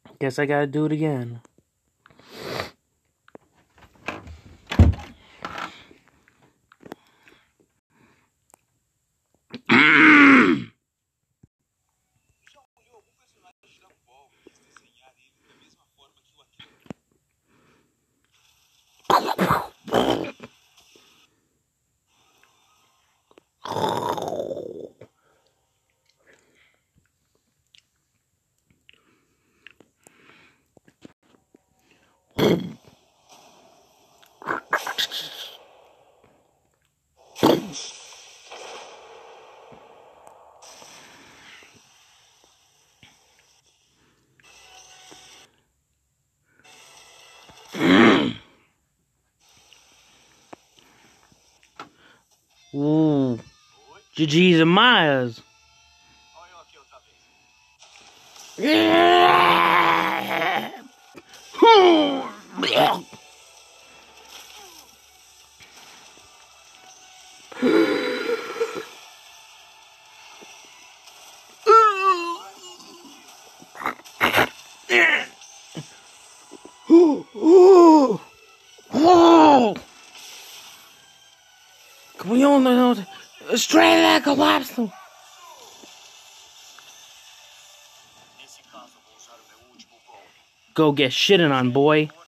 Guess I gotta do it again. Ooh. GG's and Myers. Come on, straight like collapse. Go get shitting on, boy.